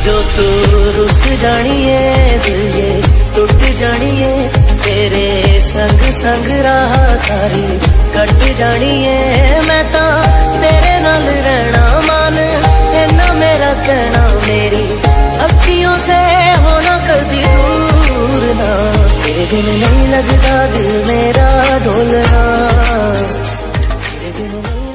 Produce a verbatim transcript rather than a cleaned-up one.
जो तू रुस जानिए दिल ये टूट जानिए, तेरे संग संग राह सारी कट जानिए। मैं तो तेरे नाल रहना मान इन्ना मेरा कहना, मेरी अखियों से होना कभी दूर ना। तेरे बिन नहीं लगता दिल मेरा डोलना, तेरे बिन नहीं